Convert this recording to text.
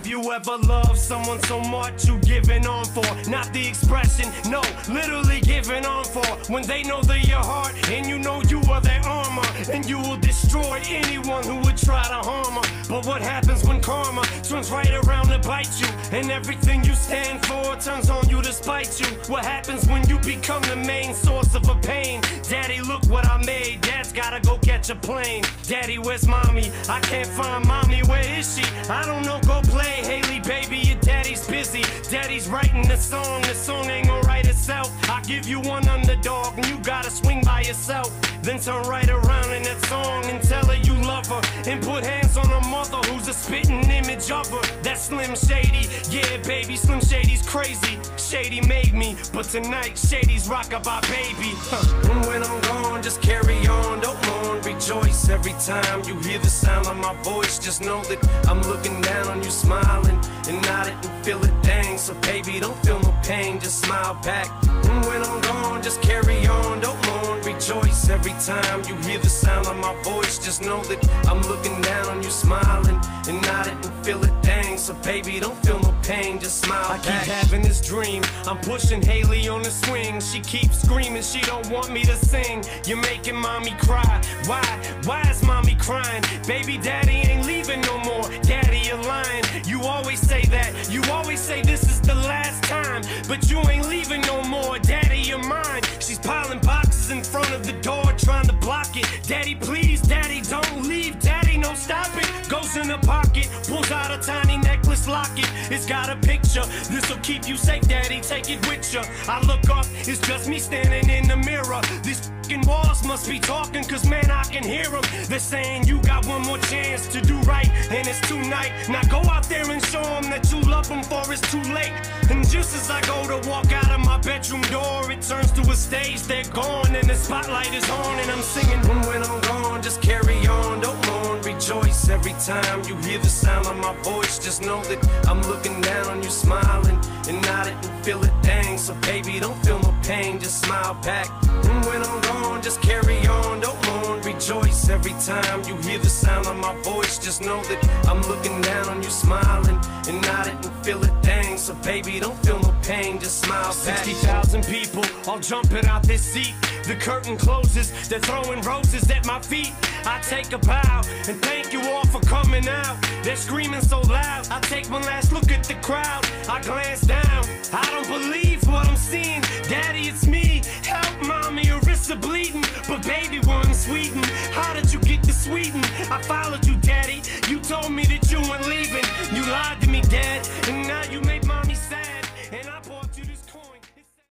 Have you ever loved someone so much you giving on for? Not the expression, no, literally giving on for. When they know they're your heart and you know you are their armor, and you will destroy anyone who would try to harm her. But what happens when karma turns right around to bite you, and everything you stand for turns on you to spite you? What happens when you become the main source of a pain? Daddy, look what I made. Dad's gotta go catch a plane. Daddy, where's mommy? I can't find mommy. Where is she? I don't know. Go play, Haley, baby. Your daddy's busy. Daddy's writing the song. The song ain't gonna write itself. I give you one underdog, and you gotta swing by yourself. Then turn right around in that song and tell her you love her, and put hands on her mother, who's a spitting image of her. That's Slim Shady. Yeah, baby, Slim Shady's crazy. Shady made me, but tonight Shady's rockabye baby. And when I'm gone, just carry on, don't mourn, rejoice. Every time you hear the sound of my voice, just know that I'm looking down on you, smiling and nodding and feel it, dang. So baby, don't feel no pain, just smile back. And when I'm gone, just carry on, don't mourn, rejoice. Every time you hear the sound of my voice, just know that I'm looking down on you, smiling and nodding and feel it, dang. So baby, don't feel no pain, just smile back. I keep having this dream, I'm pushing Haley on the swing. She keeps screaming, she don't want me to sing. You're making mommy cry. Why is mommy crying? Baby, daddy ain't leaving no more. Daddy, you're lying. You always say that. You always say this is the last time, but you ain't leaving no more. Daddy, you're mine. She's piling boxes in front of the door, trying to block it. Daddy, please, daddy, don't leave. Daddy, no, stop it. Goes in the pocket, pulls out a tiny necklace locket. It's got a picture. This'll keep you safe, daddy, take it with you. I look up, it's just me standing in the mirror. These fucking walls must be talking, cause man, I can hear them. They're saying you got one more chance to do right, and it's tonight. Now go out there and show them that you love them, for it's too late. And just as I go to walk out of my bedroom door, it turns to a stage, they're gone, and the spotlight is on, and I'm singing. And when I'm gone, just carry on, don't mourn, rejoice. Every time you hear the sound of my voice, just know that I'm looking down on you, smiling and nodding and feel it, dang. So baby, don't feel no pain, just smile back. And when I'm gone, just carry on, don't mourn, rejoice. Every time you hear the sound of my voice, just know that I'm looking down on you, smiling and nodding and feel it, dang. So baby, don't feel no pain, just smile back. 60,000 people all jumping out this seat. The curtain closes, they're throwing roses at my feet. I take a bow and thank you all for coming out. They're screaming so loud, I take one last look at the crowd. I glance down, I don't believe what I'm seeing. Daddy, it's me, help mommy, her wrists are bleeding. But baby, we're in Sweden, how did you get to Sweden? I followed you, daddy, you told me that you weren't leaving. You lied to me, dad, and now you